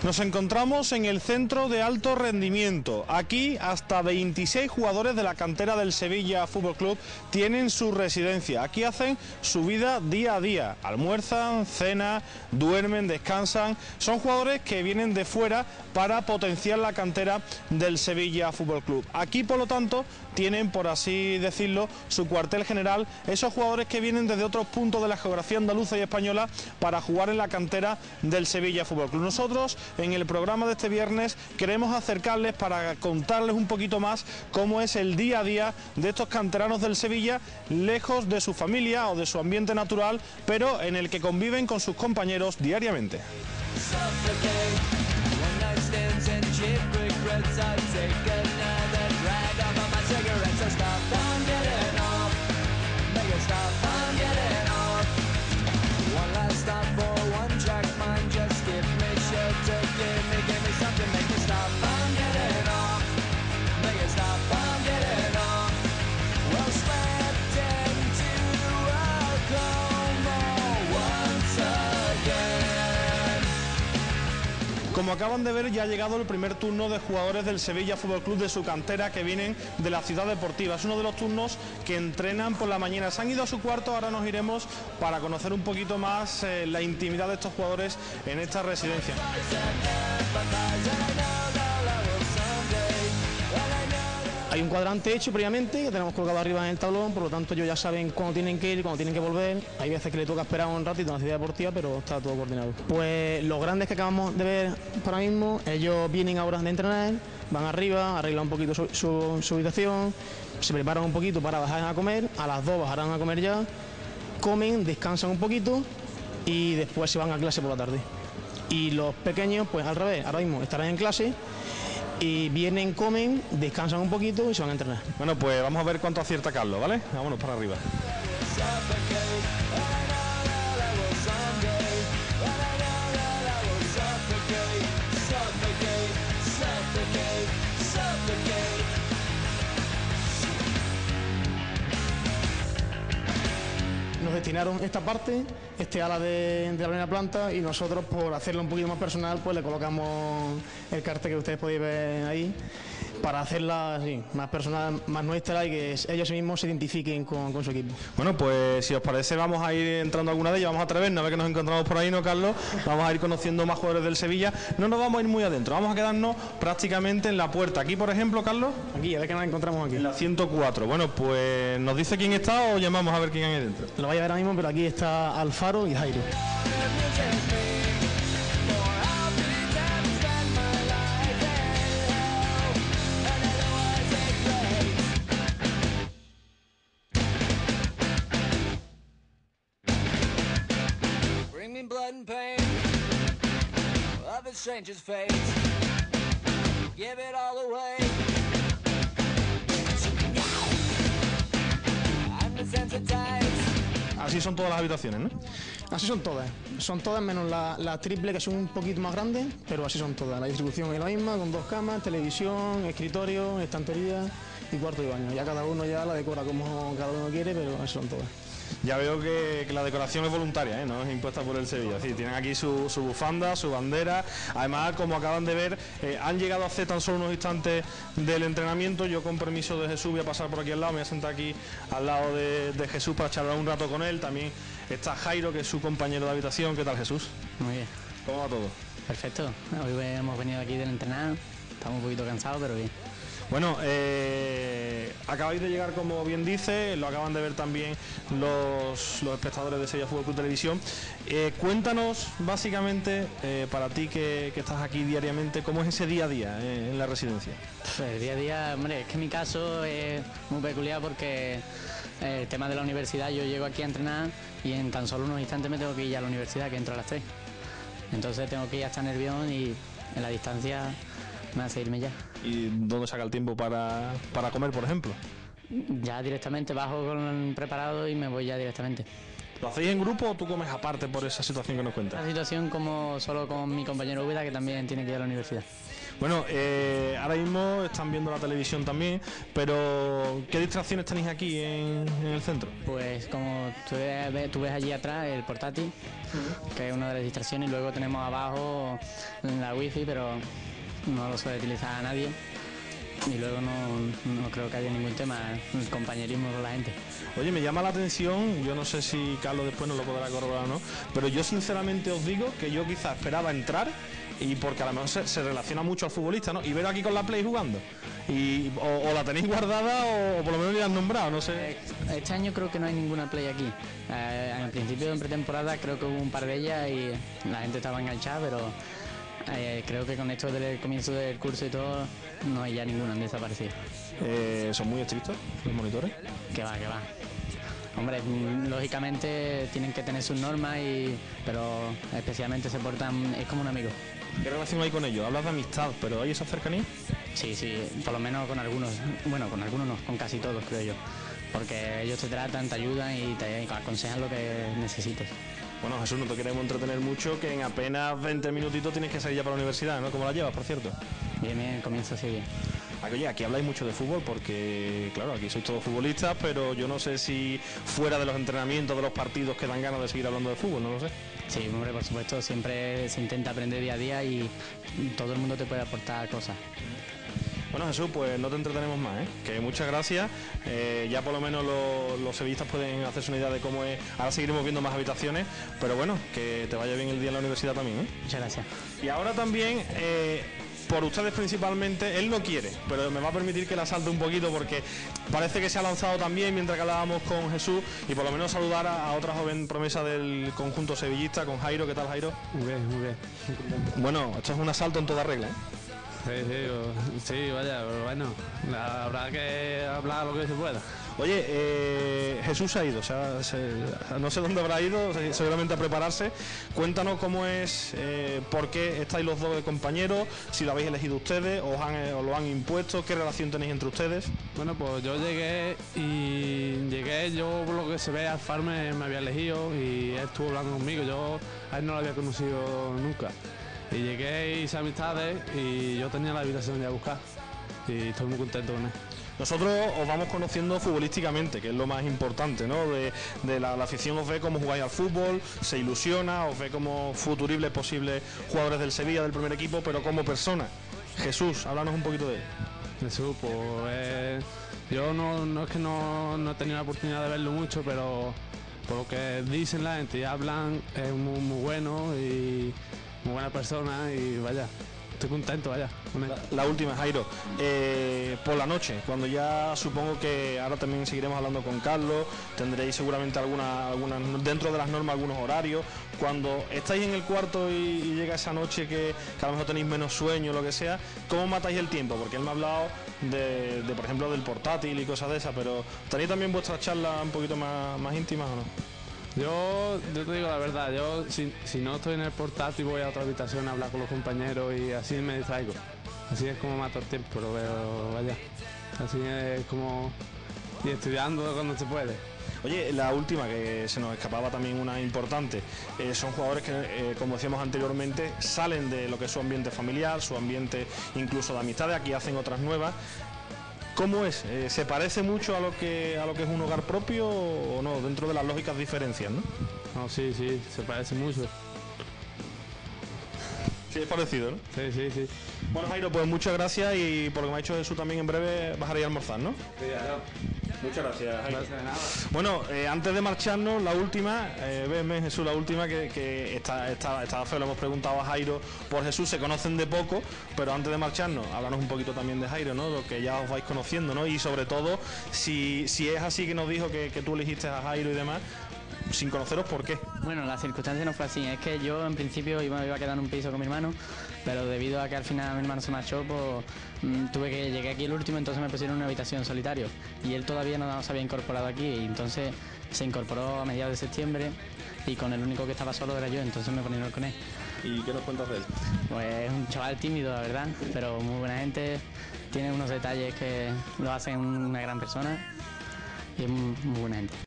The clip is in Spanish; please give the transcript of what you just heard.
Nos encontramos en el centro de alto rendimiento. Aquí hasta 26 jugadores de la cantera del Sevilla Fútbol Club tienen su residencia. Aquí hacen su vida día a día. Almuerzan, cenan, duermen, descansan. Son jugadores que vienen de fuera para potenciar la cantera del Sevilla Fútbol Club. Aquí, por lo tanto, tienen, por así decirlo, su cuartel general, esos jugadores que vienen desde otros puntos de la geografía andaluza y española para jugar en la cantera del Sevilla Fútbol Club. Nosotros, en el programa de este viernes, queremos acercarles para contarles un poquito más cómo es el día a día de estos canteranos del Sevilla, lejos de su familia o de su ambiente natural, pero en el que conviven con sus compañeros diariamente. Como acaban de ver, ya ha llegado el primer turno de jugadores del Sevilla Fútbol Club de su cantera que vienen de la ciudad deportiva. Es uno de los turnos que entrenan por la mañana. Se han ido a su cuarto, ahora nos iremos para conocer un poquito más la intimidad de estos jugadores en esta residencia. Hay un cuadrante hecho previamente que tenemos colgado arriba en el tablón, por lo tanto ellos ya saben cuándo tienen que ir, cuándo tienen que volver. Hay veces que le toca esperar un ratito en la ciudad deportiva, pero está todo coordinado. Pues los grandes que acabamos de ver ahora mismo, ellos vienen ahora de entrenar, van arriba, arreglan un poquito su habitación, se preparan un poquito para bajar a comer, a las 2 bajarán a comer ya, comen, descansan un poquito y después se van a clase por la tarde. Y los pequeños, pues al revés, ahora mismo estarán en clase y vienen, comen, descansan un poquito y se van a entrenar. Bueno, pues vamos a ver cuánto acierta Carlos, ¿vale? Vámonos para arriba. Nos destinaron esta parte, este ala de la primera planta, y nosotros, por hacerlo un poquito más personal, pues le colocamos el cartel que ustedes podéis ver ahí, para hacerla así, más personal, más nuestra, y que ellos mismos se identifiquen con su equipo. Bueno, pues si os parece vamos a ir entrando a alguna de ellas, vamos a atrevernos a ver que nos encontramos por ahí, ¿no, Carlos? Vamos a ir conociendo más jugadores del Sevilla. No nos vamos a ir muy adentro, vamos a quedarnos prácticamente en la puerta. Aquí, por ejemplo, Carlos. Aquí, a ver qué nos encontramos aquí. En la 104. Bueno, pues ¿nos dice quién está o llamamos a ver quién hay dentro? Lo vais a ver ahora mismo, pero aquí está Alfaro y Jairo. Blood and pain of a stranger's face. Give it all away. I'm desensitized. Así son todas las habitaciones, ¿no? Así son todas menos la triple, que son un poquito más grandes, pero así son todas. La distribución es la misma, con 2 camas, televisión, escritorio, estantería y cuarto de baño. Ya cada uno ya la decora como cada uno quiere, pero así son todas. Ya veo que la decoración es voluntaria, ¿eh? No es impuesta por el Sevilla. Sí, tienen aquí su bufanda, su bandera. Además, como acaban de ver, han llegado hace tan solo unos instantes del entrenamiento. Yo, con permiso de Jesús, voy a pasar por aquí al lado. Me voy a sentar aquí al lado de Jesús para charlar un rato con él. También está Jairo, que es su compañero de habitación. ¿Qué tal, Jesús? Muy bien. ¿Cómo va todo? Perfecto. Hoy hemos venido aquí del entrenar. Estamos un poquito cansados, pero bien. Bueno, acabáis de llegar, como bien dice, lo acaban de ver también los espectadores de Sevilla Fútbol Club Televisión. Cuéntanos, básicamente, para ti que estás aquí diariamente, ¿cómo es ese día a día en la residencia? El día a día, hombre, es que mi caso es muy peculiar porque el tema de la universidad, yo llego aquí a entrenar y en tan solo unos instantes me tengo que ir a la universidad, que entro a las 3. Entonces tengo que ir hasta Nervión y en la distancia me hace irme ya. ¿Y dónde saca el tiempo para comer, por ejemplo? Ya directamente bajo con el preparado y me voy ya directamente. ¿Lo hacéis en grupo o tú comes aparte por esa situación que nos cuentas? La situación como solo con mi compañero Úbeda, que también tiene que ir a la universidad. Bueno, ahora mismo están viendo la televisión también, pero ¿qué distracciones tenéis aquí en el centro? Pues como tú ves allí atrás el portátil, que es una de las distracciones, y luego tenemos abajo la wifi, pero no lo suele utilizar a nadie. Y luego no creo que haya ningún tema, el compañerismo con la gente. Oye, me llama la atención, yo no sé si Carlos después nos lo podrá corroborar o no, pero yo sinceramente os digo que yo quizás esperaba entrar, y porque a lo mejor se relaciona mucho al futbolista, ¿no? Y ver aquí con la Play jugando. O la tenéis guardada o por lo menos ni la han nombrado, no sé. Este año creo que no hay ninguna Play aquí. Al principio de pretemporada creo que hubo un par de ellas y la gente estaba enganchada, pero creo que con esto del comienzo del curso y todo no hay ya ninguna, han desaparecido. ¿Son muy estrictos los monitores? Que va. Hombre, lógicamente tienen que tener sus normas, pero especialmente se portan, es como un amigo. ¿Qué relación hay con ellos? Hablas de amistad, pero ¿hay esa cercanía? Sí, por lo menos con algunos. Bueno, con algunos no, con casi todos creo yo. Porque ellos te tratan, te ayudan y te aconsejan lo que necesites. Bueno, Jesús, no te queremos entretener mucho, que en apenas 20 minutitos tienes que salir ya para la universidad, ¿no? ¿Cómo la llevas, por cierto? Bien, comienzo así bien. Oye, aquí habláis mucho de fútbol porque, claro, aquí sois todos futbolistas, pero yo no sé si fuera de los entrenamientos, de los partidos, que dan ganas de seguir hablando de fútbol, no lo sé. Sí, hombre, por supuesto, siempre se intenta aprender día a día y todo el mundo te puede aportar cosas. Bueno, Jesús, pues no te entretenemos más, ¿eh? Que muchas gracias. Ya por lo menos los sevillistas pueden hacerse una idea de cómo es. Ahora seguiremos viendo más habitaciones, pero bueno, que te vaya bien el día en la universidad también, ¿eh? Muchas gracias. Y ahora también, por ustedes principalmente, él no quiere, pero me va a permitir que la salte un poquito porque parece que se ha lanzado también mientras que hablábamos con Jesús, y por lo menos saludar a otra joven promesa del conjunto sevillista, con Jairo. ¿Qué tal, Jairo? Muy bien. Bueno, esto es un asalto en toda regla, ¿eh? Sí, vaya, pero bueno, habrá que hablar lo que se pueda. Oye, Jesús se ha ido, no sé dónde habrá ido, seguramente a prepararse. Cuéntanos cómo es, por qué estáis los dos de compañeros, si lo habéis elegido ustedes, os lo han impuesto, qué relación tenéis entre ustedes. Bueno, pues yo llegué, yo por lo que se ve, Alfar me había elegido y él estuvo hablando conmigo, yo a él no lo había conocido nunca. Y llegué, hice amistades y yo tenía la habitación ya a buscar y estoy muy contento con él. Nosotros os vamos conociendo futbolísticamente, que es lo más importante, ¿no? De la afición os ve cómo jugáis al fútbol, se ilusiona, os ve como futuribles posibles jugadores del Sevilla, del primer equipo, pero como persona. Jesús, háblanos un poquito de él. Jesús, pues yo no es que no he tenido la oportunidad de verlo mucho, pero por lo que dicen la gente y hablan, es muy bueno y muy buena persona y vaya. Estoy contento, vaya. La última, Jairo. Por la noche, cuando ya supongo que ahora también seguiremos hablando con Carlos, tendréis seguramente alguna dentro de las normas algunos horarios. Cuando estáis en el cuarto y llega esa noche que a lo mejor tenéis menos sueño o lo que sea, ¿cómo matáis el tiempo? Porque él me ha hablado de por ejemplo, del portátil y cosas de esas, pero ¿tenéis también vuestras charlas un poquito más íntimas o no? Yo te digo la verdad, yo si no estoy en el portátil voy a otra habitación a hablar con los compañeros y así me distraigo. Así es como mato el tiempo, pero vaya, así es como ir estudiando cuando se puede. Oye, la última, que se nos escapaba también una importante, son jugadores que, como decíamos anteriormente, salen de lo que es su ambiente familiar, su ambiente incluso de amistades, aquí hacen otras nuevas. ¿Cómo es? ¿Se parece mucho a lo que es un hogar propio o no? Dentro de las lógicas diferencias, ¿no? No, sí, se parece mucho. Sí, es parecido, ¿no? Sí. Bueno, Jairo, pues muchas gracias y por lo que me ha dicho Jesús también en breve bajaré a almorzar, ¿no? Sí, ya. Muchas gracias, Jairo. Gracias de nada. Bueno, antes de marcharnos, la última, ven Jesús, la última que está feo, le hemos preguntado a Jairo por Jesús, se conocen de poco, pero antes de marcharnos, háblanos un poquito también de Jairo, ¿no? Lo que ya os vais conociendo, ¿no? Y sobre todo, si es así que nos dijo que tú elegiste a Jairo y demás, sin conoceros, ¿por qué? Bueno, la circunstancia no fue así, es que yo en principio iba a quedar en un piso con mi hermano, pero debido a que al final mi hermano se marchó, pues llegué aquí el último, entonces me pusieron en una habitación solitario y él todavía no se había incorporado aquí, y entonces se incorporó a mediados de septiembre y con el único que estaba solo era yo, entonces me ponieron con él. ¿Y qué nos cuentas de él? Pues es un chaval tímido, la verdad, pero muy buena gente, tiene unos detalles que lo hacen una gran persona y es muy buena gente.